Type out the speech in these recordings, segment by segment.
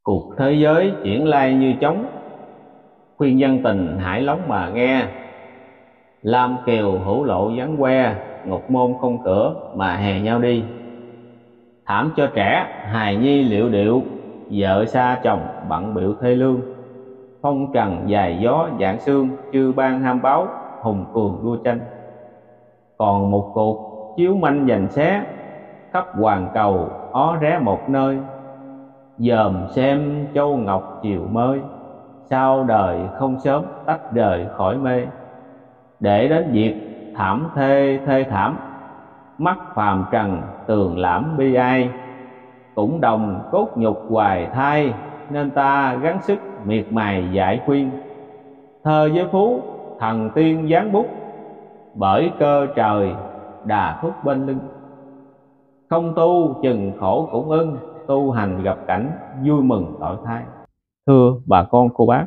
Cuộc thế giới chuyển lai như trống, khuyên dân tình hãy lắng mà nghe. Lam kiều hữu lộ vắng que, ngục môn không cửa mà hè nhau đi. Thảm cho trẻ hài nhi liệu điệu, vợ xa chồng bận bịu thê lương. Phong trần dài gió dạng sương, chư ban ham báo hùng cường đua tranh. Còn một cuộc chiếu manh giành xé, khắp hoàn cầu ó ré một nơi. Dòm xem châu ngọc chiều mới, sao đời không sớm tách rời khỏi mê. Để đến việc thảm thê thê thảm, mắt phàm trần tường lãm bi ai. Cũng đồng cốt nhục hoài thai, nên ta gắng sức miệt mài giải khuyên. Thơ với phú thần tiên giáng bút, bởi cơ trời đà thúc bên lưng. Không tu chừng khổ cũng ưng, tu hành gặp cảnh vui mừng tội thai. Thưa bà con cô bác,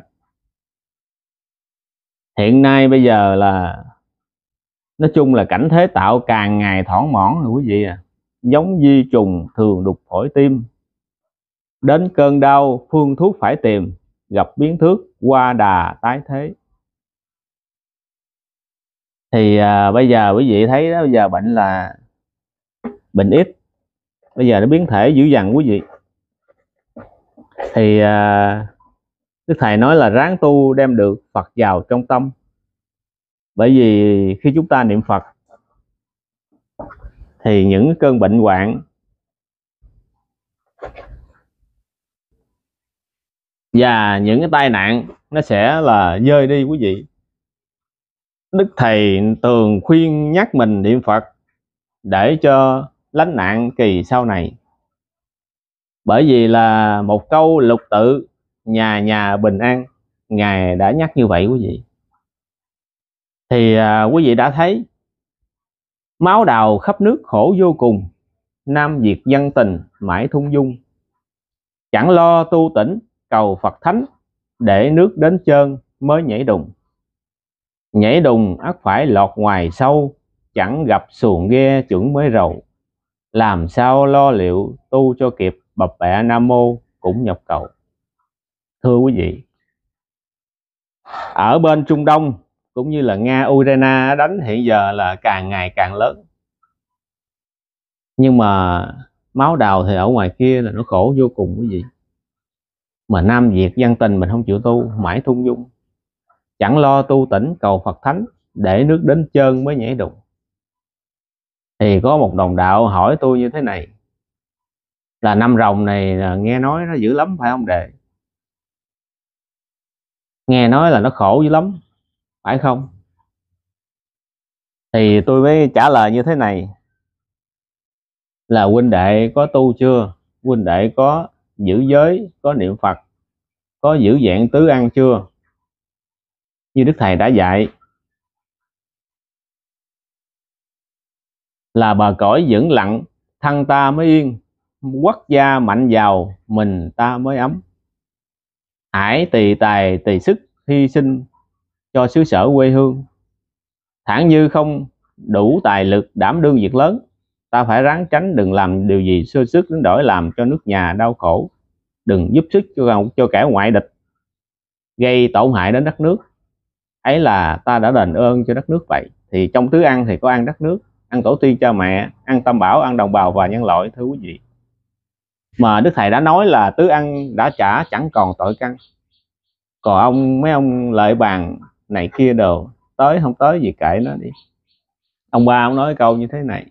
hiện nay bây giờ là nói chung là cảnh thế tạo càng ngày thoảng mỏng rồi quý vị à. Giống vi trùng thường đục phổi tim, đến cơn đau phương thuốc phải tìm, gặp biến thước qua đà tái thế. Thì bây giờ quý vị thấy đó, bây giờ bệnh là bệnh ít, bây giờ nó biến thể dữ dằn quý vị. Thì Đức Thầy nói là ráng tu đem được Phật vào trong tâm. Bởi vì khi chúng ta niệm Phật thì những cơn bệnh hoạn và những cái tai nạn nó sẽ là dơi đi quý vị. Đức Thầy thường khuyên nhắc mình niệm Phật để cho lánh nạn kỳ sau này. Bởi vì là một câu lục tự nhà nhà bình an, Ngài đã nhắc như vậy quý vị. Thì quý vị đã thấy máu đào khắp nước khổ vô cùng, Nam Việt dân tình mãi thung dung. Chẳng lo tu tỉnh cầu Phật thánh, để nước đến trơn mới nhảy đùng. Nhảy đùng ắt phải lọt ngoài sâu, chẳng gặp xuồng ghe chuẩn mới rầu. Làm sao lo liệu tu cho kịp, bập bẹ Nam Mô cũng nhập cầu. Thưa quý vị, ở bên Trung Đông cũng như là Nga Ukraine đánh hiện giờ là càng ngày càng lớn. Nhưng mà máu đào thì ở ngoài kia là nó khổ vô cùng quý vị. Mà Nam Việt dân tình mình không chịu tu, mãi thung dung. Chẳng lo tu tỉnh cầu Phật thánh, để nước đến trơn mới nhảy đùng. Thì có một đồng đạo hỏi tôi như thế này, là năm rồng này nghe nói nó dữ lắm phải không đệ? Nghe nói là nó khổ dữ lắm, phải không? Thì tôi mới trả lời như thế này, là huynh đệ có tu chưa? Huynh đệ có giữ giới, có niệm Phật, có giữ vẹn tứ ăn chưa? Như Đức Thầy đã dạy, là bờ cõi vững lặng, thân ta mới yên, quốc gia mạnh giàu, mình ta mới ấm. Hãy tỳ tài tỳ sức hy sinh cho xứ sở quê hương. Thản như không đủ tài lực đảm đương việc lớn, ta phải ráng tránh đừng làm điều gì sơ sức đến đổi làm cho nước nhà đau khổ. Đừng giúp sức cho kẻ ngoại địch gây tổn hại đến đất nước. Ấy là ta đã đền ơn cho đất nước vậy. Thì trong tứ ăn thì có ăn đất nước, ăn tổ tiên cha mẹ, ăn tam bảo, ăn đồng bào và nhân loại. Thưa quý vị, mà Đức Thầy đã nói là tứ ăn đã trả chẳng còn tội căn. Còn mấy ông lợi bàn này kia đồ, tới không tới gì kệ nó đi. Ông ba ông nói câu như thế này,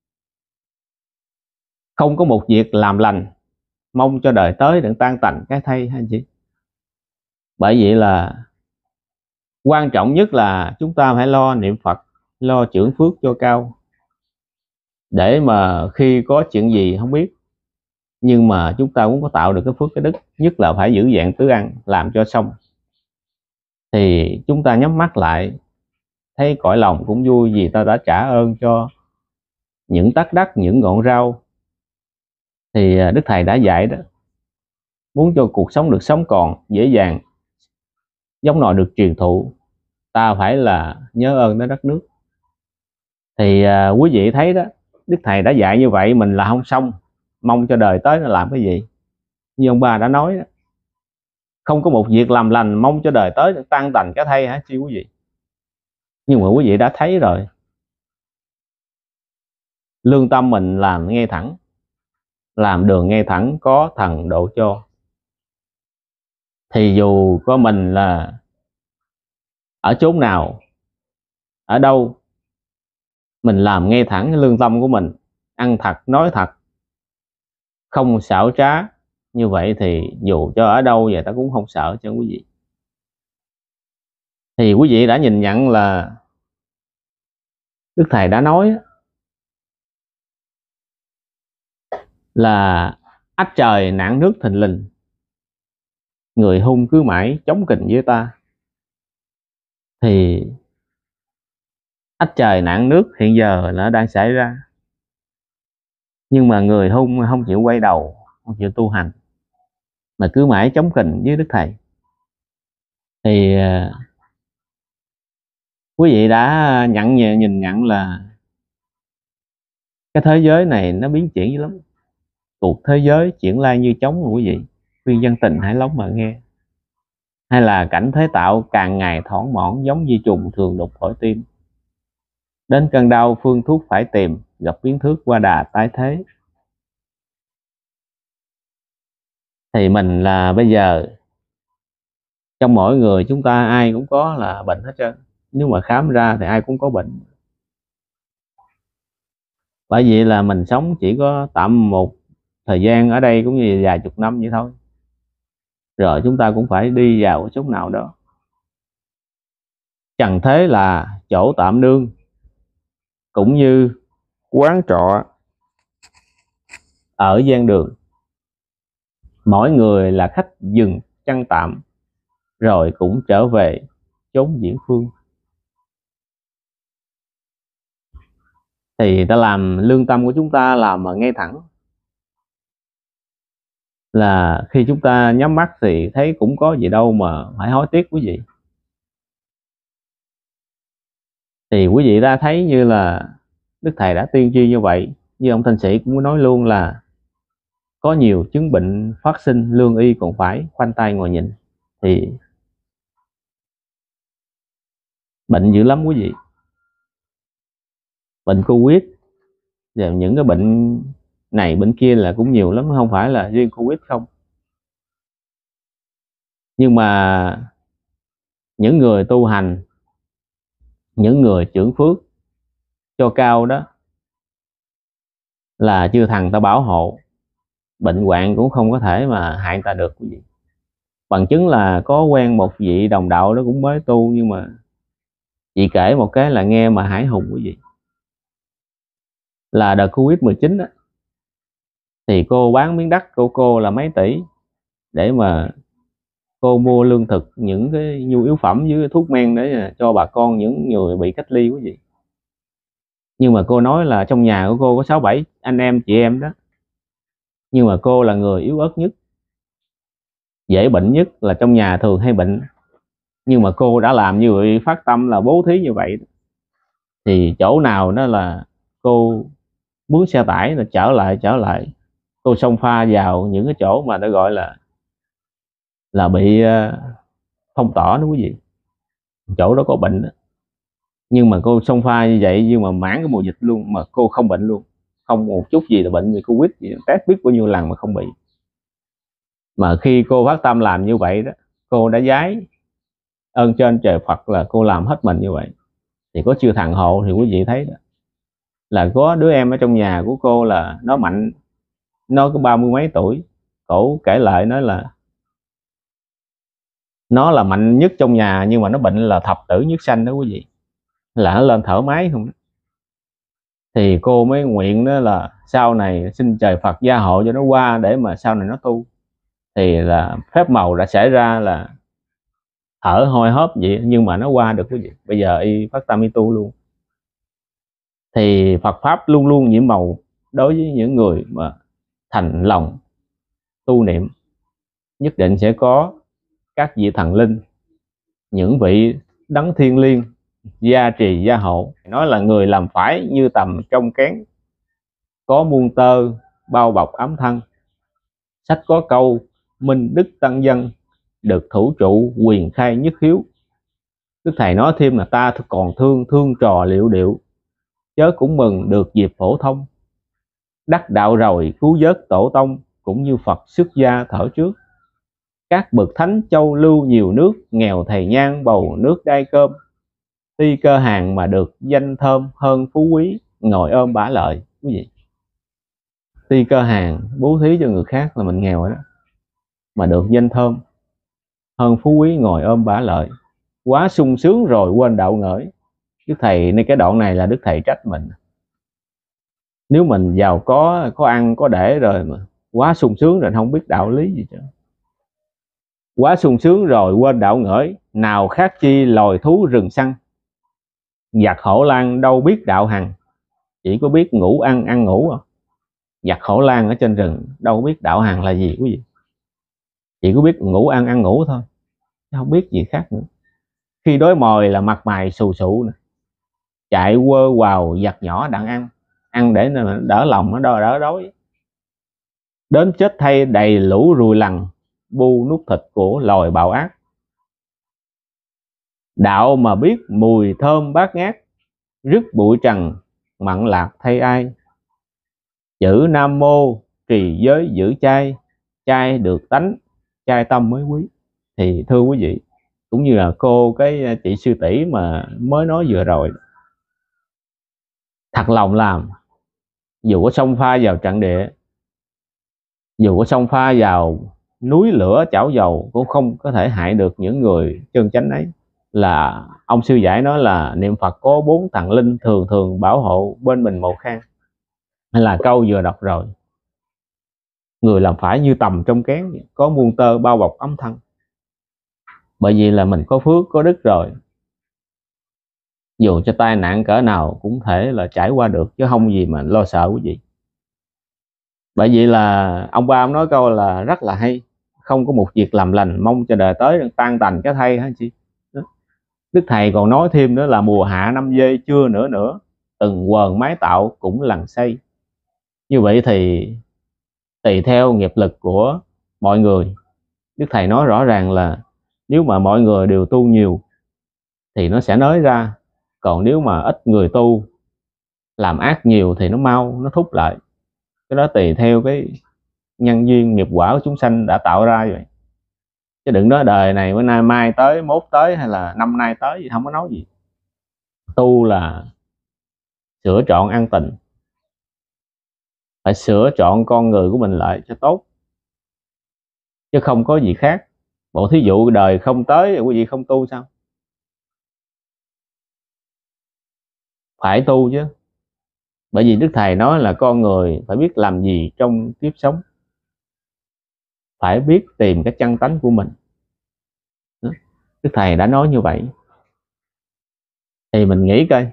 không có một việc làm lành, mong cho đời tới đừng tan tành cái thây hay gì. Bởi vậy là quan trọng nhất là chúng ta phải lo niệm Phật, lo chưởng phước cho cao, để mà khi có chuyện gì không biết, nhưng mà chúng ta cũng có tạo được cái phước cái đức. Nhất là phải giữ vẹn tứ ăn, làm cho xong. Thì chúng ta nhắm mắt lại, thấy cõi lòng cũng vui, vì ta đã trả ơn cho những tát đất, những ngọn rau. Thì Đức Thầy đã dạy đó, muốn cho cuộc sống được sống còn dễ dàng, giống nòi được truyền thụ, ta phải là nhớ ơn đến đất nước. Thì quý vị thấy đó, Đức Thầy đã dạy như vậy, mình là không xong, mong cho đời tới nó làm cái gì. Như ông ba đã nói đó, không có một việc làm lành mong cho đời tới tan tành cái thay hả chi quý vị? Nhưng mà quý vị đã thấy rồi, lương tâm mình làm ngay thẳng, làm đường ngay thẳng, có thần độ cho, thì dù có mình là ở chốn nào, ở đâu, mình làm ngay thẳng cái lương tâm của mình, ăn thật nói thật, không xảo trá, như vậy thì dù cho ở đâu vậy ta cũng không sợ cho quý vị. Thì quý vị đã nhìn nhận là Đức Thầy đã nói là ách trời nạn nước thình lình, người hung cứ mãi chống kình với ta. Thì ách trời nạn nước hiện giờ nó đang xảy ra, nhưng mà người hung không chịu quay đầu, không chịu tu hành, mà cứ mãi chống kình với Đức Thầy. Thì quý vị đã nhìn nhận là cái thế giới này nó biến chuyển dữ lắm. Cuộc thế giới chuyển lai như trống mà quý vị, khuyên dân tình hãy lắng mà nghe. Hay là cảnh thế tạo càng ngày thỏn mỏn, giống như trùng thường đục thổi tim. Đến cơn đau phương thuốc phải tìm, gặp biến thước qua đà tái thế. Thì mình là bây giờ trong mỗi người chúng ta ai cũng có là bệnh hết trơn. Nếu mà khám ra thì ai cũng có bệnh. Bởi vậy là mình sống chỉ có tạm một thời gian ở đây cũng như vài chục năm vậy thôi, rồi chúng ta cũng phải đi vào cái chốn nào đó. Trần thế là chỗ tạm nương, cũng như quán trọ ở gian đường. Mỗi người là khách dừng chân tạm, rồi cũng trở về chốn diễn phương. Thì ta làm lương tâm của chúng ta làm mà ngay thẳng, là khi chúng ta nhắm mắt thì thấy cũng có gì đâu mà phải hối tiếc quý vị. Thì quý vị đã thấy như là Đức Thầy đã tiên tri như vậy. Như ông Thanh Sĩ cũng nói luôn là có nhiều chứng bệnh phát sinh, lương y còn phải khoanh tay ngồi nhìn. Thì bệnh dữ lắm quý vị. Bệnh Covid và những cái bệnh này bệnh kia là cũng nhiều lắm, không phải là riêng Covid không. Nhưng mà những người tu hành, những người trưởng phước cho cao đó, là chư thần ta bảo hộ, bệnh hoạn cũng không có thể mà hại ta được quý vị. Bằng chứng là có quen một vị đồng đạo đó cũng mới tu, nhưng mà chị kể một cái là nghe mà hãi hùng quý vị. Là đợt Covid-19 đó, thì cô bán miếng đất của cô là mấy tỷ để mà cô mua lương thực, những cái nhu yếu phẩm với thuốc men để cho bà con những người bị cách ly quý vị. Nhưng mà cô nói là trong nhà của cô có 6-7 anh em chị em đó, nhưng mà cô là người yếu ớt nhất, dễ bệnh nhất, là trong nhà thường hay bệnh. Nhưng mà cô đã làm như vậy, phát tâm là bố thí như vậy, thì chỗ nào đó là cô mướn xe tải là trở lại, cô xông pha vào những cái chỗ mà nó gọi là bị phong tỏa đó quý vị, chỗ đó có bệnh đó. Nhưng mà cô xông pha như vậy, nhưng mà mãn cái mùa dịch luôn mà cô không bệnh luôn, không một chút gì là bệnh người Covid gì, test biết bao nhiêu lần mà không bị. Mà khi cô phát tâm làm như vậy đó, cô đã giái ơn trên trời Phật là cô làm hết mình như vậy. Thì có chư thần hộ, thì quý vị thấy đó, là có đứa em ở trong nhà của cô là nó mạnh, nó có 30 mấy tuổi, cổ kể lại nói là nó là mạnh nhất trong nhà, nhưng mà nó bệnh là thập tử nhất sanh đó quý vị, là nó lên thở máy không đó. Thì cô mới nguyện đó là sau này xin trời Phật gia hộ cho nó qua, để mà sau này nó tu. Thì là phép màu đã xảy ra, là thở hôi hốp vậy nhưng mà nó qua được quý vị. Bây giờ y phát tâm y tu luôn. Thì Phật pháp luôn luôn nhiễm màu đối với những người mà thành lòng tu niệm. Nhất định sẽ có các vị thần linh, những vị đấng thiên liêng gia trì gia hộ. Nói là người làm phải như tầm trong kén, có muôn tơ bao bọc ấm thân. Sách có câu minh đức tăng dân, được thủ trụ quyền khai nhất hiếu. Đức thầy nói thêm là ta còn thương trò liệu điệu, chớ cũng mừng được dịp phổ thông. Đắc đạo rồi cứu vớt tổ tông, cũng như Phật xuất gia thở trước. Các bậc thánh châu lưu nhiều nước, nghèo thầy nhang bầu nước đai cơm. Tuy cơ hàng mà được danh thơm, hơn phú quý ngồi ôm bả lợi. Quý vị, tuy cơ hàng bố thí cho người khác là mình nghèo rồi đó, mà được danh thơm, hơn phú quý ngồi ôm bả lợi, quá sung sướng rồi quên đạo ngởi. Đức thầy nên cái đoạn này là Đức thầy trách mình. Nếu mình giàu có ăn có để rồi mà quá sung sướng rồi không biết đạo lý gì chứ. Quá sung sướng rồi quên đạo ngởi, nào khác chi loài thú rừng săn. Giặc hổ lang đâu biết đạo hằng, chỉ có biết ngủ ăn ngủ à. Giặc hổ lang ở trên rừng đâu biết đạo hằng là gì quý vị, chỉ có biết ngủ ăn ngủ thôi, không biết gì khác nữa. Khi đói mồi là mặt mày xù xụ nè, chạy quơ quào giặt nhỏ đặng ăn để đỡ lòng, nó đỡ đói. Đến chết thay đầy lũ ruồi lằn, bu nuốt thịt của loài bạo ác. Đạo mà biết mùi thơm bát ngát, rứt bụi trần mặn lạc thay ai. Chữ Nam Mô trì giới giữ chay, chay được tánh, chay tâm mới quý. Thì thưa quý vị, cũng như là cái chị sư tỷ mà mới nói vừa rồi, thật lòng làm, dù có xông pha vào trận địa, dù có xông pha vào núi lửa chảo dầu, cũng không có thể hại được những người chân chánh ấy. Là ông sư giải nói là niệm Phật có 4 thần linh thường thường bảo hộ bên mình một khang, hay là câu vừa đọc rồi. Người làm phải như tầm trong kén, có muôn tơ bao bọc ấm thân. Bởi vì là mình có phước có đức rồi, dù cho tai nạn cỡ nào cũng thể là trải qua được, chứ không gì mà lo sợ quý vị. Bởi vì là ông ba ông nói câu là rất là hay: không có một việc làm lành mong cho đời tới tan tành cái thay hả chị. Đức thầy còn nói thêm nữa là mùa hạ năm dê chưa nữa, từng quần mái tạo cũng lằn xây. Như vậy thì tùy theo nghiệp lực của mọi người. Đức thầy nói rõ ràng là nếu mà mọi người đều tu nhiều thì nó sẽ nới ra, còn nếu mà ít người tu làm ác nhiều thì nó mau nó thúc lại. Cái đó tùy theo cái nhân duyên nghiệp quả của chúng sanh đã tạo ra vậy. Chứ đừng nói đời này bữa nay mai tới, mốt tới, hay là năm nay tới gì, không có nói gì. Tu là sửa trọn an tình, phải sửa trọn con người của mình lại cho tốt, chứ không có gì khác. Bộ thí dụ đời không tới quý vị không tu sao? Phải tu chứ. Bởi vì Đức thầy nói là con người phải biết làm gì trong kiếp sống, phải biết tìm cái chân tánh của mình. Đức thầy đã nói như vậy. Thì mình nghĩ coi,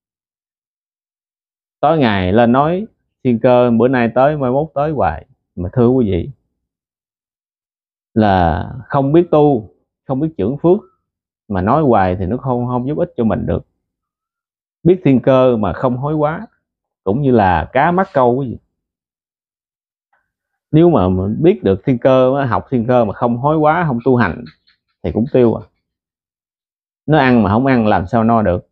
tối ngày lên nói thiên cơ bữa nay tới mai mốt tới hoài, mà thưa quý vị, là không biết tu, không biết trưởng phước, mà nói hoài thì nó không giúp ích cho mình được. Biết thiên cơ mà không hối quá, cũng như là cá mắc câu quý vị. Nếu mà biết được thiên cơ, học thiên cơ mà không hối quá, không tu hành thì cũng tiêu à. Nó ăn mà không ăn làm sao no được.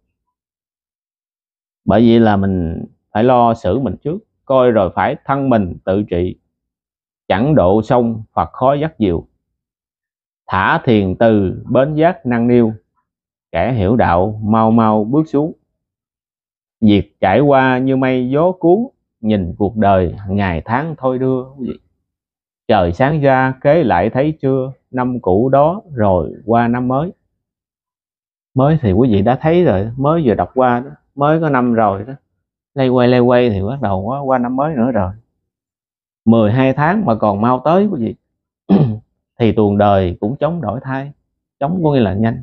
Bởi vì là mình phải lo xử mình trước, coi rồi phải thân mình tự trị. Chẳng độ sông Phật khó dắt diều, thả thiền từ bến giác năng niu. Kẻ hiểu đạo mau mau bước xuống, việc trải qua như mây gió cuốn. Nhìn cuộc đời ngày tháng thôi đưa. Trời sáng ra kế lại thấy chưa, năm cũ đó rồi qua năm mới. Mới thì quý vị đã thấy rồi, mới vừa đọc qua đó, mới có năm rồi đó. Lay quay thì bắt đầu qua năm mới nữa rồi. 12 tháng mà còn mau tới quý vị. Thì tuồng đời cũng chống đổi thay. Chống có nghĩa là nhanh.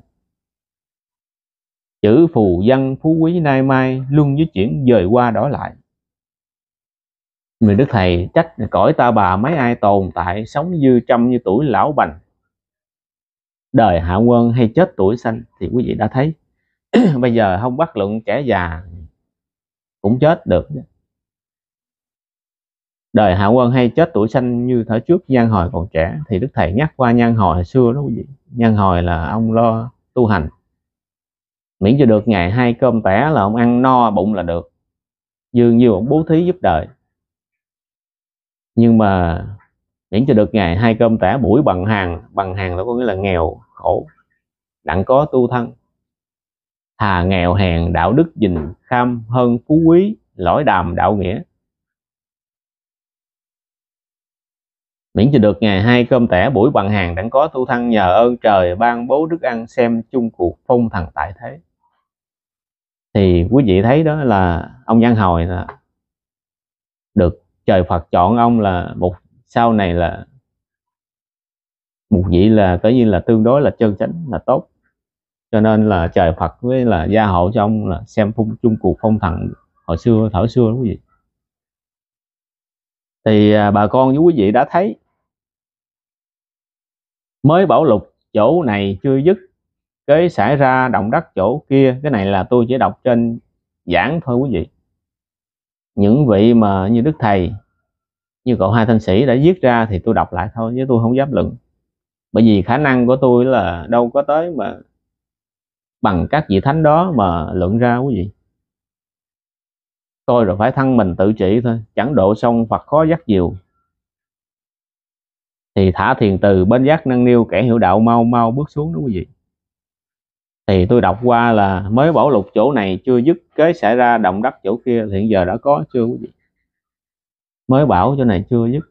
Chữ phù văn phú quý nay mai, luân với chuyển dời qua đổi lại. Người Đức thầy trách cõi ta bà mấy ai tồn tại, sống dư trăm như tuổi lão bành. Đời hạ quân hay chết tuổi xanh. Thì quý vị đã thấy bây giờ không bắt luận trẻ già cũng chết được. Đời Hạ Quân hay chết tuổi xanh như thở trước Nhan Hồi còn trẻ. Thì Đức Thầy nhắc qua Nhan Hồi hồi xưa đó quý vị. Nhan Hồi là ông lo tu hành, miễn cho được ngày 2 cơm tẻ là ông ăn no bụng là được, dường như ông bố thí giúp đời. Nhưng mà miễn cho được ngày 2 cơm tẻ buổi bằng hàng là có nghĩa là nghèo khổ, đặng có tu thân. Thà nghèo hèn đạo đức gìn kham hơn phú quý lõi đàm đạo nghĩa. Miễn cho được ngày 2 cơm tẻ buổi bằng hàng đặng có tu thân, nhờ ơn trời ban bố đức ăn xem chung cuộc phong thần tại thế. Thì quý vị thấy đó là ông Nhan Hồi là được trời Phật chọn ông là một, sau này là một vị là coi như là tương đối là chân chánh là tốt, cho nên là trời Phật với là gia hộ cho ông là xem chung cuộc phong thần hồi xưa thở xưa đó quý vị. Thì bà con với quý vị đã thấy, mới bảo lục chỗ này chưa dứt, cái xảy ra động đất chỗ kia. Cái này là tôi chỉ đọc trên giảng thôi quý vị. Những vị mà như Đức Thầy, như cậu Hai Thanh Sĩ đã viết ra thì tôi đọc lại thôi, chứ tôi không dám luận. Bởi vì khả năng của tôi là đâu có tới mà bằng các vị thánh đó mà luận ra quý vị. Tôi rồi phải thân mình tự trị thôi, chẳng độ xong Phật khó dắt diều. Thì thả thiền từ bên giác nâng niu, kẻ hiểu đạo mau mau bước xuống đó quý vị. Thì tôi đọc qua là mới bảo lục chỗ này chưa dứt, kế xảy ra động đất chỗ kia. Thì hiện giờ đã có chưa quý vị? Mới bảo chỗ này chưa dứt,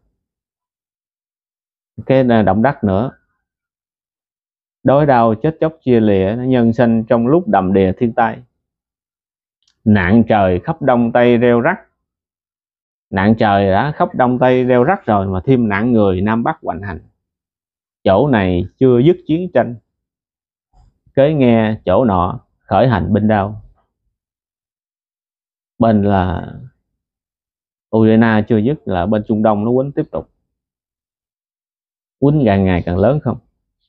cái động đất nữa. Đói đau chết chóc chia lìa, nhân sinh trong lúc đầm đìa thiên tai. Nạn trời khắp đông tây reo rắc. Nạn trời đã khắp đông tây reo rắc rồi, mà thêm nạn người nam bắc hoành hành. Chỗ này chưa dứt chiến tranh, kế nghe chỗ nọ khởi hành binh đao. Bên là Ukraine chưa dứt, là bên Trung Đông nó quýnh tiếp tục, quýnh càng ngày càng lớn không.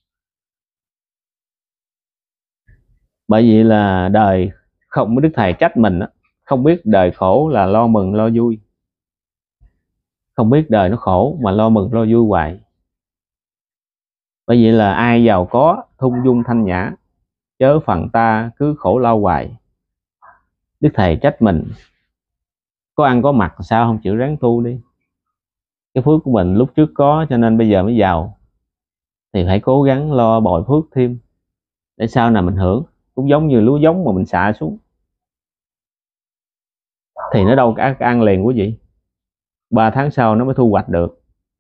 Bởi vì là đời không, Đức Thầy trách mình đó, không biết đời khổ là lo mừng lo vui, không biết đời nó khổ mà lo mừng lo vui hoài. Bởi vậy là ai giàu có thung dung thanh nhã, chớ phần ta cứ khổ lo hoài. Đức Thầy trách mình, có ăn có mặc sao không chịu ráng tu đi. Cái phước của mình lúc trước có cho nên bây giờ mới giàu, thì phải cố gắng lo bồi phước thêm để sau này mình hưởng. Cũng giống như lúa giống mà mình xạ xuống thì nó đâu có ăn liền quý vị, 3 tháng sau nó mới thu hoạch được.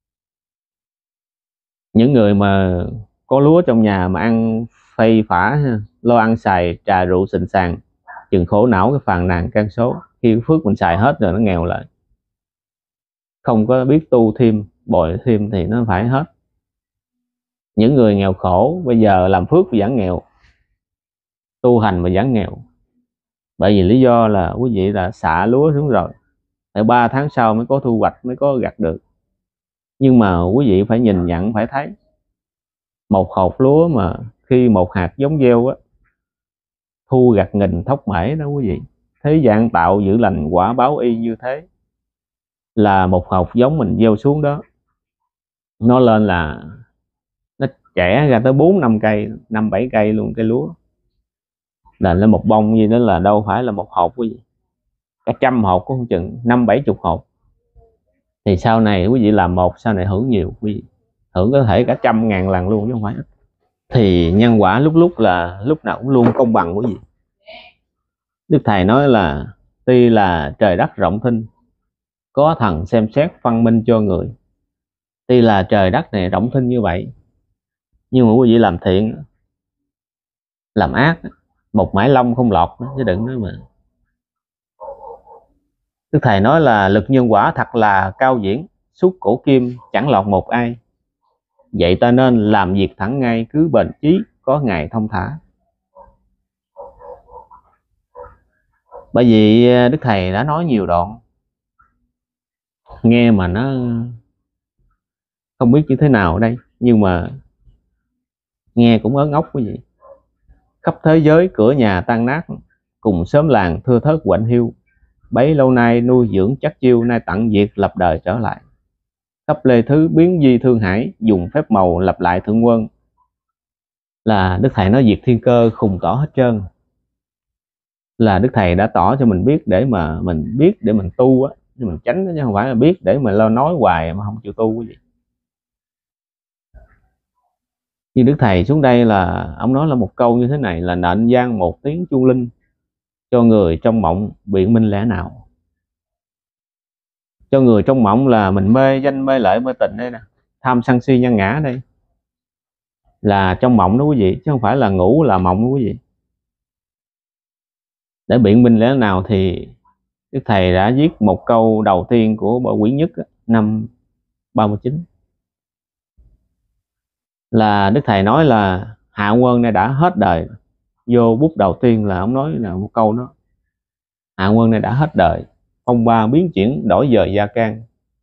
Những người mà có lúa trong nhà mà ăn phây phả, lo ăn xài trà rượu xịn sàng, chừng khổ não cái phàn nàn can số. Khi phước mình xài hết rồi nó nghèo lại, không có biết tu thêm bồi thêm thì nó phải hết. Những người nghèo khổ bây giờ làm phước giảm nghèo, tu hành mà giảm nghèo. Bởi vì lý do là quý vị đã xạ lúa xuống rồi, tại 3 tháng sau mới có thu hoạch, mới có gặt được. Nhưng mà quý vị phải nhìn nhận, phải thấy một hột lúa mà khi một hạt giống gieo á, thu gặt nghìn thóc mễ đó quý vị. Thế gian tạo giữ lành quả báo y như thế. Là một hột giống mình gieo xuống đó, nó lên là nó chẻ ra tới 4-5 cây, 5-7 cây luôn cây lúa. Là lên một bông gì đó là đâu phải là một hột quý vị, cả trăm hột cũng không chừng, 50-70 hột. Thì sau này quý vị làm một, sau này hưởng nhiều quý vị, hưởng có thể cả 100.000 lần luôn chứ không phải ít. Thì nhân quả lúc là lúc nào cũng luôn công bằng quý vị. Đức Thầy nói là tuy là trời đất rộng thinh, có thần xem xét phân minh cho người. Tuy là trời đất này rộng thinh như vậy, nhưng mà quý vị làm thiện làm ác, một mảy lông không lọt chứ đừng nói mà. Đức Thầy nói là lực nhân quả thật là cao diễn, suốt cổ kim chẳng lọt một ai. Vậy ta nên làm việc thẳng ngay, cứ bền chí có ngày thông thả. Bởi vì Đức Thầy đã nói nhiều đoạn, nghe mà nó không biết như thế nào ở đây, nhưng mà nghe cũng ớn ốc quý vị. Khắp thế giới cửa nhà tan nát, cùng xóm làng thưa thớt quạnh hiu. Bấy lâu nay nuôi dưỡng chắc chiêu, nay tặng việc lập đời trở lại. Khắp lê thứ biến di thương hải, dùng phép màu lập lại thượng quân. Là Đức Thầy nói việc thiên cơ khùng tỏ hết trơn. Là Đức Thầy đã tỏ cho mình biết để mà mình biết để mình tu á, chứ mình tránh, chứ không phải là biết để mà lo nói hoài mà không chịu tu cái gì. Như Đức Thầy xuống đây là ông nói là một câu như thế này, là nện vang một tiếng chuông linh, cho người trong mộng biện minh lẽ nào. Cho người trong mộng là mình mê danh mê lợi mê tình đây nè, tham sân si nhân ngã đây, là trong mộng đó quý vị, chứ không phải là ngủ là mộng đó quý vị. Để biện minh lẽ nào thì Đức Thầy đã viết một câu đầu tiên của bộ quyển nhất năm 39. Là Đức Thầy nói là Hạ Quân này đã hết đời. Vô bút đầu tiên là ông nói là một câu đó: Hạ Quân này đã hết đời, phong ba biến chuyển đổi dời gia can.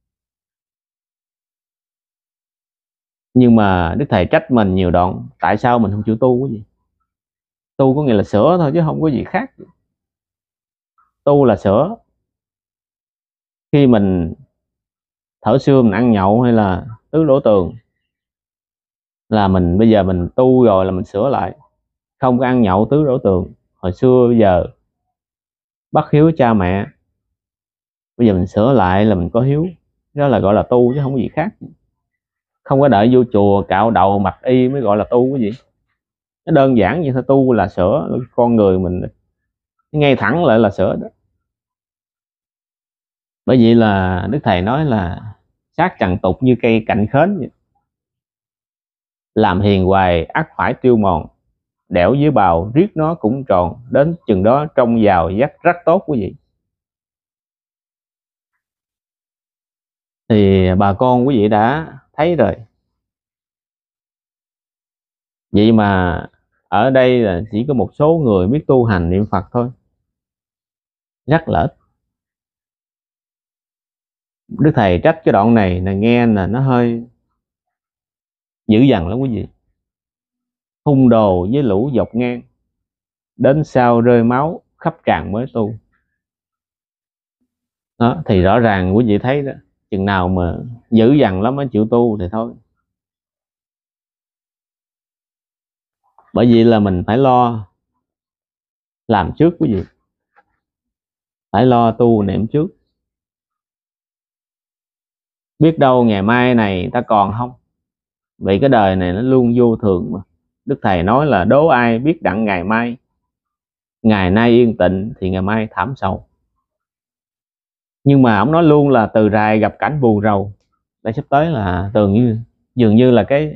Nhưng mà Đức Thầy trách mình nhiều đoạn, tại sao mình không chịu tu cái gì. Tu có nghĩa là sửa thôi chứ không có gì khác. Tu là sửa. Khi mình thở xưa mình ăn nhậu hay là tứ đổ tường, là mình bây giờ mình tu rồi là mình sửa lại, không có ăn nhậu tứ đổ tường. Hồi xưa bây giờ bất hiếu cha mẹ, bây giờ mình sửa lại là mình có hiếu, đó là gọi là tu chứ không có gì khác. Không có đợi vô chùa cạo đầu mặc y mới gọi là tu cái gì. Nó đơn giản như thế, tu là sửa con người mình ngay thẳng lại là sửa đó. Bởi vậy là Đức Thầy nói là sát trần tục như cây cạnh khến vậy. Làm hiền hoài ắt phải tiêu mòn, đẽo dưới bào riết nó cũng tròn, đến chừng đó trông vào dắt rất tốt quý vị. Thì bà con quý vị đã thấy rồi. Vậy mà ở đây là chỉ có một số người biết tu hành niệm Phật thôi, rất là ít. Đức Thầy trách cái đoạn này là nghe là nó hơi dữ dằn lắm quý vị. Hung đồ với lũ dọc ngang, đến sau rơi máu khắp tràn mới tu. Đó, thì rõ ràng quý vị thấy đó, chừng nào mà dữ dằn lắm mới chịu tu thì thôi. Bởi vì là mình phải lo làm trước quý vị, phải lo tu niệm trước. Biết đâu ngày mai này ta còn không. Vì cái đời này nó luôn vô thường mà. Đức Thầy nói là đố ai biết đặng ngày mai. Ngày nay yên tịnh thì ngày mai thảm sầu. Nhưng mà ông nói luôn là từ rày gặp cảnh buồn rầu. Đây sắp tới là dường như là cái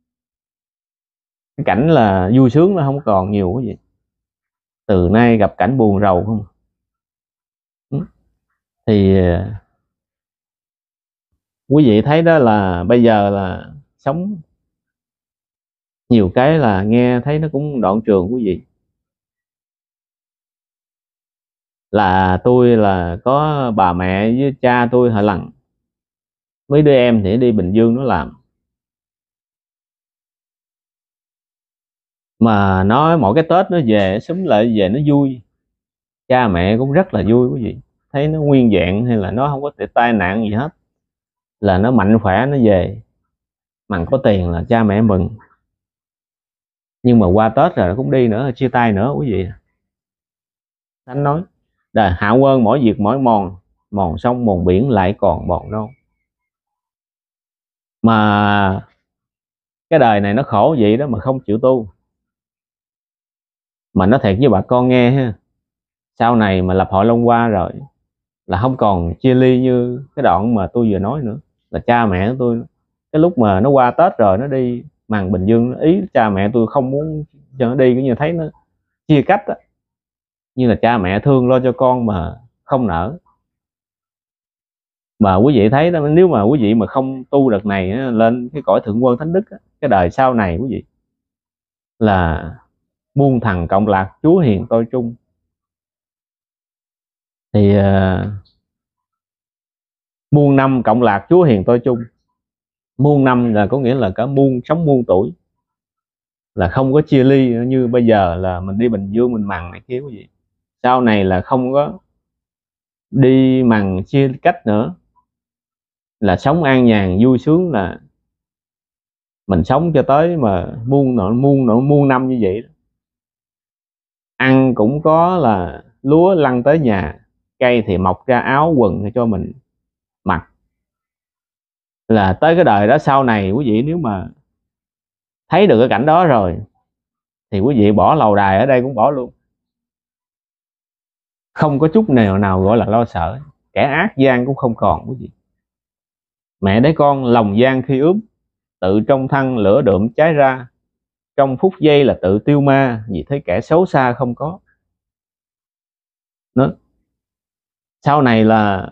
cảnh là vui sướng nó không còn nhiều cái gì. Từ nay gặp cảnh buồn rầu không. Thì quý vị thấy đó là bây giờ là sống nhiều cái là nghe thấy nó cũng đoạn trường quý vị. Là tôi là có bà mẹ với cha tôi hồi lần, mấy đứa em thì đi Bình Dương nó làm. Mà nói mỗi cái Tết nó về xúm lại về nó vui. Cha mẹ cũng rất là vui quý vị. Thấy nó nguyên vẹn hay là nó không có tai nạn gì hết, là nó mạnh khỏe nó về, mà có tiền là cha mẹ mừng. Nhưng mà qua Tết rồi nó cũng đi nữa, chia tay nữa quý vị. Thánh nói đời Hạ Quân mỗi việc mỗi mòn, mòn sông mòn biển lại còn bòn đâu. Mà cái đời này nó khổ vậy đó mà không chịu tu. Mà nói thiệt với bà con nghe ha, sau này mà lập hội Long Hoa rồi là không còn chia ly như cái đoạn mà tôi vừa nói nữa. Là cha mẹ tôi cái lúc mà nó qua Tết rồi nó đi màn Bình Dương, ý cha mẹ tôi không muốn cho nó đi, cũng như thấy nó chia cách á, như là cha mẹ thương lo cho con mà không nỡ. Mà quý vị thấy đó, nếu mà quý vị mà không tu đợt này lên cái cõi thượng quân thánh đức á, cái đời sau này quý vị là muôn thằng cộng lạc Chúa hiền tôi chung. Thì muôn năm cộng lạc Chúa hiền tôi chung. Muôn năm là có nghĩa là cả sống muôn tuổi, là không có chia ly như bây giờ là mình đi Bình Dương mình mằng này kia quý vị. Sau này là không có đi mằng chia cách nữa, là sống an nhàn vui sướng, là mình sống cho tới mà muôn năm như vậy. Ăn cũng có là lúa lăn tới nhà, cây thì mọc ra áo quần cho mình mặc. Là tới cái đời đó sau này quý vị nếu mà thấy được cái cảnh đó rồi thì quý vị bỏ lầu đài ở đây cũng bỏ luôn, không có chút nào gọi là lo sợ. Kẻ ác gian cũng không còn quý vị. Mẹ đấy con lòng gian khi ướm, tự trong thân lửa đượm cháy ra, trong phút giây là tự tiêu ma, vì thấy kẻ xấu xa không có. Đó. Sau này là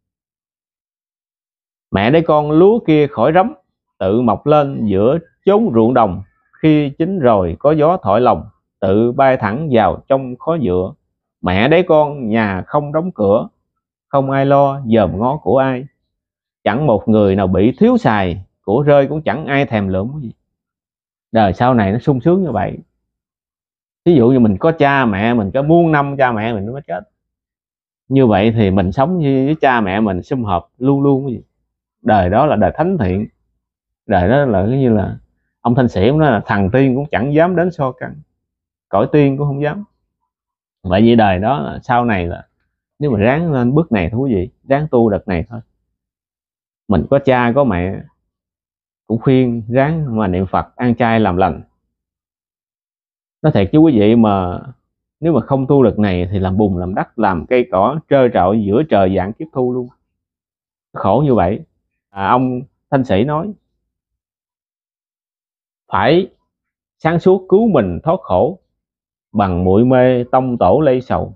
mẹ đấy con lúa kia khỏi rắm, tự mọc lên giữa chốn ruộng đồng, khi chín rồi có gió thổi lòng, tự bay thẳng vào trong khói dựa. Mẹ đấy con nhà không đóng cửa, không ai lo dòm ngó của ai, chẳng một người nào bị thiếu xài, của rơi cũng chẳng ai thèm lượm gì. Đời sau này nó sung sướng như vậy. Ví dụ như mình có cha mẹ mình, có muôn năm cha mẹ mình nó mới chết, như vậy thì mình sống với cha mẹ mình sum họp luôn luôn cái gì. Đời đó là đời thánh thiện, đời đó là như là ông Thanh Sĩ cũng nói là thằng tiên cũng chẳng dám đến so căn, cõi tiên cũng không dám. Vậy vì đời đó là sau này là nếu mà ráng lên bước này thôi quý vị, ráng tu đợt này thôi. Mình có cha có mẹ cũng khuyên ráng mà niệm Phật, ăn chay làm lành. Nói thiệt chứ quý vị, mà nếu mà không tu đợt này thì làm bùn làm đất, làm cây cỏ trơ trọi giữa trời vạn kiếp thu luôn, khổ như vậy. Ông Thanh Sĩ nói phải sáng suốt cứu mình thoát khổ, bằng muội mê tông tổ lây sầu.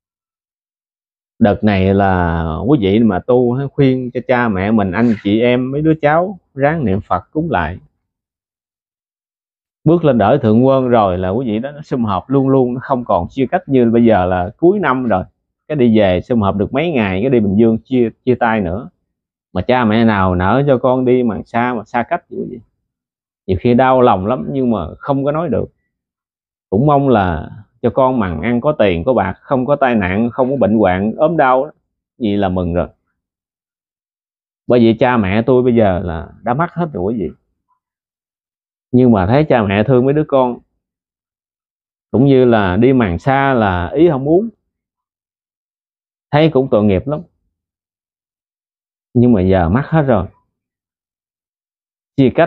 Đợt này là quý vị mà tu khuyên cho cha mẹ mình, anh chị em, mấy đứa cháu ráng niệm Phật cúng lại. Bước lên đỡ thượng quân rồi là quý vị đó nó sum họp luôn luôn, nó không còn chia cách như bây giờ là cuối năm rồi cái đi về sum họp được mấy ngày cái đi Bình Dương chia tay nữa. Mà cha mẹ nào nỡ cho con đi mà xa cách như vậy, nhiều khi đau lòng lắm nhưng mà không có nói được. Cũng mong là cho con mằng ăn có tiền có bạc, không có tai nạn, không có bệnh hoạn ốm đau đó, vậy là mừng rồi. Bởi vì cha mẹ tôi bây giờ là đã mất hết rồi quý vị, nhưng mà thấy cha mẹ thương mấy đứa con, cũng như là đi màng xa là ý không muốn, thấy cũng tội nghiệp lắm. Nhưng mà giờ mất hết rồi, chia cách.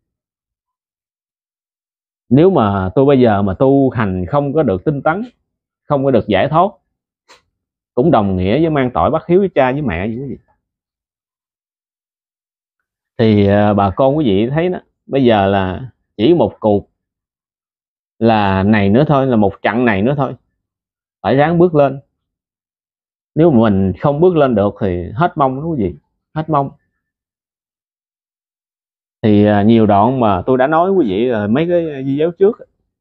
Nếu mà tôi bây giờ mà tu hành không có được tinh tấn, không có được giải thoát, cũng đồng nghĩa với mang tội bất hiếu với cha với mẹ vậy quý vị. Thì bà con quý vị thấy đó, bây giờ là chỉ một cuộc là này nữa thôi, là một chặng này nữa thôi, phải ráng bước lên. Nếu mà mình không bước lên được thì hết mong đó quý vị, hết mong. Thì nhiều đoạn mà tôi đã nói quý vị là mấy cái video trước,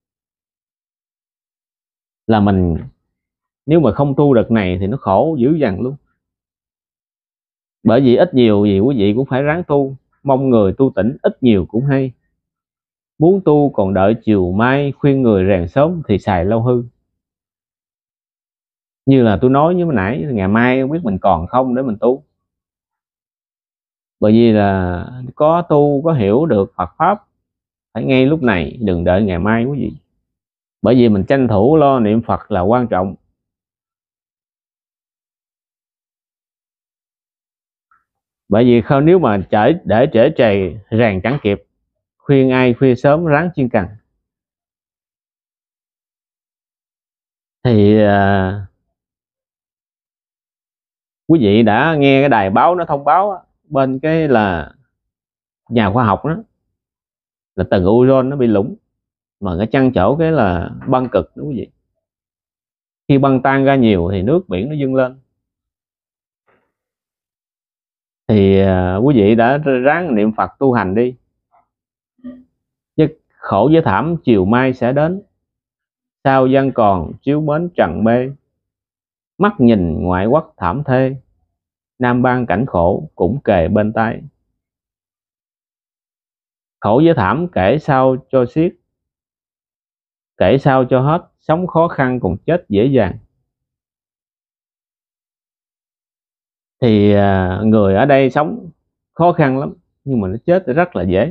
là mình nếu mà không tu đợt này thì nó khổ dữ dằn luôn. Bởi vì ít nhiều gì quý vị cũng phải ráng tu, mong người tu tỉnh ít nhiều cũng hay. Muốn tu còn đợi chiều mai, khuyên người rèn sớm thì xài lâu hư. Như là tôi nói với nãy, ngày mai không biết mình còn không để mình tu. Bởi vì là có tu có hiểu được Phật pháp phải ngay lúc này, đừng đợi ngày mai quý vị. Bởi vì mình tranh thủ lo niệm Phật là quan trọng. Bởi vì không, nếu mà để trễ trề ràng chẳng kịp, khuyên ai khuyên sớm ráng chuyên cần. Thì quý vị đã nghe cái đài báo nó thông báo bên cái là nhà khoa học đó, là tầng ozone nó bị lủng, mà cái chăn chỗ cái là băng cực đó quý vị. Khi băng tan ra nhiều thì nước biển nó dâng lên. Thì quý vị đã ráng niệm Phật tu hành đi, chứ khổ với thảm chiều mai sẽ đến. Sao dân còn chiếu mến trần mê, mắt nhìn ngoại quốc thảm thê, nam ban cảnh khổ cũng kề bên tai. Khổ với thảm kể sao cho xiết, kể sao cho hết, sống khó khăn còn chết dễ dàng. Thì người ở đây sống khó khăn lắm, nhưng mà nó chết rất là dễ.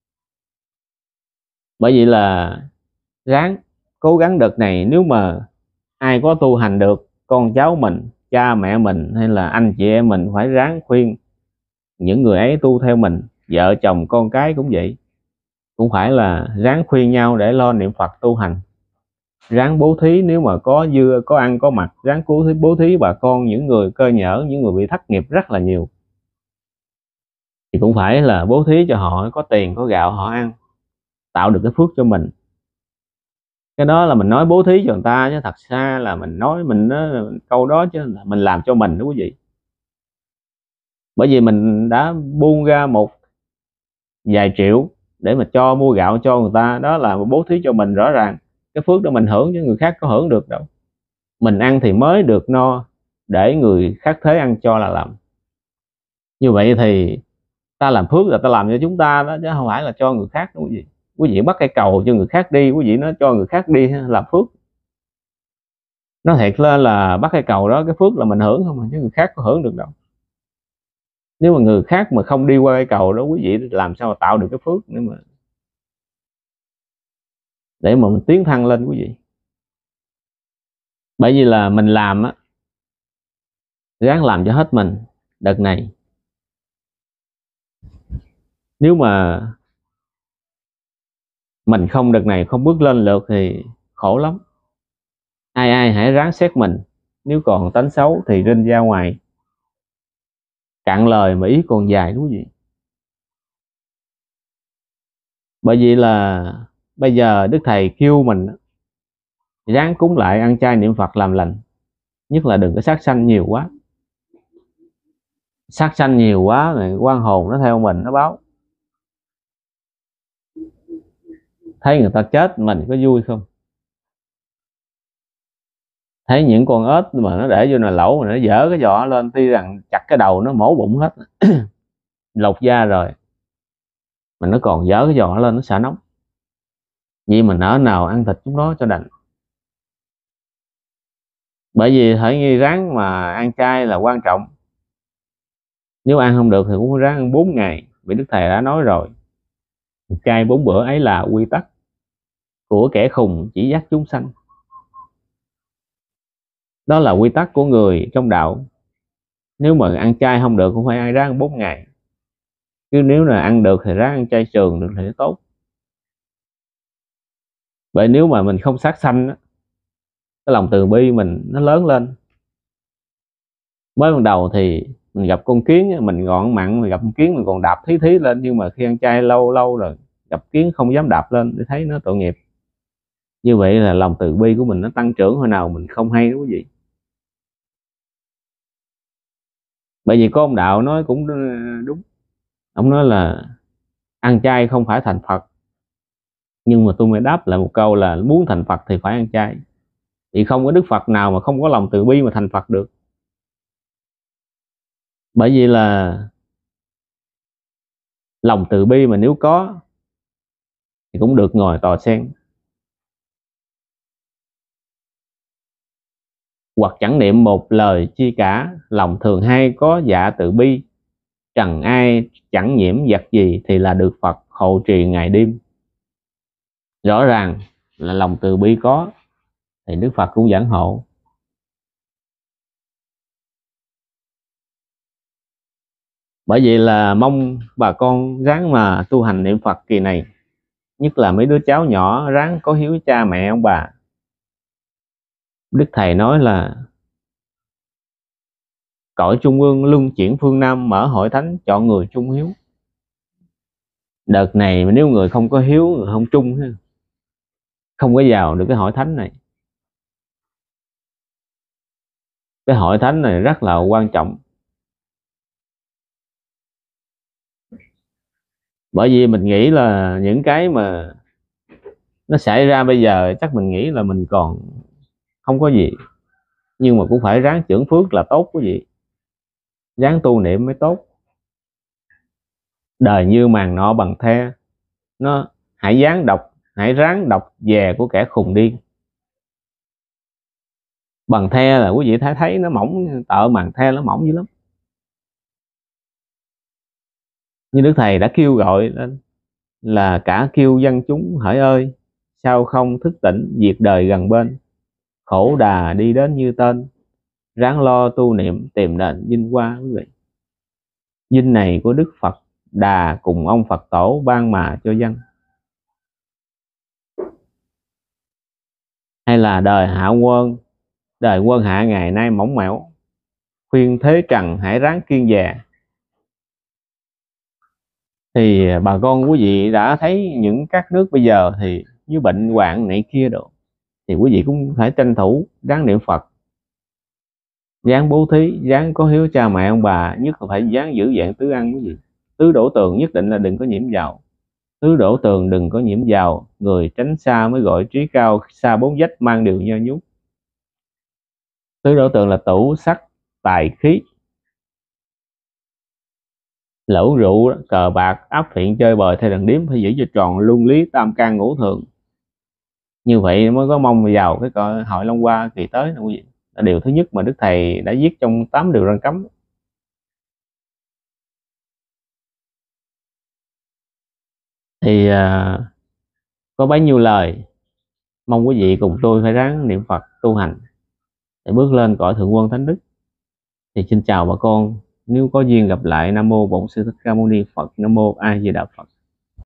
Bởi vậy là ráng cố gắng đợt này, nếu mà ai có tu hành được, con cháu mình, cha mẹ mình hay là anh chị em mình, phải ráng khuyên những người ấy tu theo mình. Vợ chồng con cái cũng vậy, cũng phải là ráng khuyên nhau để lo niệm Phật tu hành. Ráng bố thí, nếu mà có dư có ăn có mặc, ráng bố thí bà con, những người cơ nhở, những người bị thất nghiệp rất là nhiều, thì cũng phải là bố thí cho họ, có tiền có gạo họ ăn, tạo được cái phước cho mình. Cái đó là mình nói bố thí cho người ta, chứ thật ra là mình nói mình câu đó chứ là mình làm cho mình đó quý vị. Bởi vì mình đã buông ra một vài triệu để mà cho mua gạo cho người ta, đó là bố thí cho mình. Rõ ràng cái phước đó mình hưởng chứ người khác có hưởng được đâu. Mình ăn thì mới được no, để người khác thế ăn cho là làm. Như vậy thì ta làm phước là ta làm cho chúng ta đó, chứ không phải là cho người khác đó quý vị. Quý vị bắt cây cầu cho người khác đi, quý vị nói cho người khác đi làm phước. Nó thiệt lên là bắt cây cầu đó, cái phước là mình hưởng không, chứ người khác có hưởng được đâu. Nếu mà người khác mà không đi qua cây cầu đó, quý vị làm sao mà tạo được cái phước nữa mà để mà mình tiến thăng lên quý vị. Bởi vì là mình làm á, ráng làm cho hết mình đợt này. Nếu mà mình không đợt này không bước lên được thì khổ lắm. Ai ai hãy ráng xét mình, nếu còn tánh xấu thì rinh ra ngoài. Cạn lời mà ý còn dài đúng gì. Bởi vì là bây giờ Đức Thầy kêu mình ráng cúng lại, ăn chay niệm Phật làm lành. Nhất là đừng có sát sanh nhiều quá. Sát sanh nhiều quá rồi oan hồn nó theo mình, nó báo. Thấy người ta chết mình có vui không? Thấy những con ếch mà nó để vô nồi lẩu mà nó dở cái vỏ lên, tuy rằng chặt cái đầu nó mổ bụng hết lột da rồi mà nó còn dở cái vỏ lên, nó xả nóng. Vậy mà nỡ nào ăn thịt chúng nó cho đành. Bởi vì hãy nghi ráng mà ăn chay là quan trọng. Nếu ăn không được thì cũng ráng ăn 4 ngày, vì Đức Thầy đã nói rồi, chay 4 bữa ấy là quy tắc của kẻ khùng chỉ dắt chúng sanh. Đó là quy tắc của người trong đạo. Nếu mà ăn chay không được cũng phải ăn ráng 4 ngày, chứ nếu là ăn được thì ráng ăn chay trường được thì tốt. Vậy nếu mà mình không sát sanh á, cái lòng từ bi mình nó lớn lên. Mới ban đầu thì mình gặp con kiến mình gọn mặn, mình gặp con kiến mình còn đạp thí thí lên, nhưng mà khi ăn chay lâu lâu rồi gặp kiến không dám đạp lên để thấy nó tội nghiệp. Như vậy là lòng từ bi của mình nó tăng trưởng hồi nào mình không hay đó quý vị. Bởi vì có ông đạo nói cũng đúng. Ông nói là ăn chay không phải thành Phật, nhưng mà tôi mới đáp lại một câu là muốn thành Phật thì phải ăn chay. Thì không có Đức Phật nào mà không có lòng từ bi mà thành Phật được. Bởi vì là lòng từ bi mà nếu có thì cũng được ngồi tòa sen. Hoặc chẳng niệm một lời chi cả, lòng thường hay có dạ từ bi. Trần ai chẳng nhiễm vật gì thì là được Phật hộ trì ngày đêm. Rõ ràng là lòng từ bi có thì Đức Phật cũng giảng hộ. Bởi vậy là mong bà con ráng mà tu hành niệm Phật kỳ này. Nhất là mấy đứa cháu nhỏ ráng có hiếu cha mẹ ông bà. Đức Thầy nói là cõi trung ương luân chuyển phương Nam, mở hội thánh chọn người trung hiếu. Đợt này mà nếu người không có hiếu, người không trung, không có vào được cái hội thánh này. Cái hội thánh này rất là quan trọng. Bởi vì mình nghĩ là những cái mà nó xảy ra bây giờ chắc mình nghĩ là mình còn không có gì, nhưng mà cũng phải ráng trưởng phước là tốt quý vị. Ráng tu niệm mới tốt. Đời như màn nọ bằng the, nó hãy ráng đọc về của kẻ khùng điên. Bằng the là quý vị thấy nó mỏng, tợ màn the nó mỏng dữ lắm. như Đức Thầy đã kêu gọi lên là cả kêu dân chúng hỡi ơi, sao không thức tỉnh diệt đời gần bên, khổ đà đi đến như tên, ráng lo tu niệm tìm nền vinh hoa. Quý vị, vinh này của Đức Phật Đà cùng ông Phật tổ ban mà cho dân. Hay là đời hạ quân, đời quân hạ ngày nay mỏng mẻo, khuyên thế trần hãy ráng kiên dè. Thì bà con quý vị đã thấy những các nước bây giờ thì như bệnh hoạn này kia độ, thì quý vị cũng phải tranh thủ ráng niệm Phật, ráng bố thí, ráng có hiếu cha mẹ ông bà, nhất là phải ráng giữ dạng tứ ăn. Quý vị, tứ đổ tường nhất định là đừng có nhiễm vào, tứ đổ tường đừng có nhiễm vào, người tránh xa mới gọi trí cao, xa bốn vách mang điều nho nhút. Tứ đổ tường là tủ sắc tài khí, lẩu rượu cờ bạc áp thiện chơi bời theo đàn điếm, phải giữ cho tròn luân lý tam can ngũ thường, như vậy mới có mong vào cái cõi hội Long Hoa kỳ tới nè quý vị. Là điều thứ nhất mà Đức Thầy đã viết trong 8 điều răn cấm. Thì có bấy nhiêu lời, mong quý vị cùng tôi phải ráng niệm Phật tu hành để bước lên cõi thượng quân thánh đức. Thì xin chào bà con, nếu có duyên gặp lại. Nam mô Bổn Sư Thích Ca Mâu Ni Phật. Nam mô A Di Đà Phật.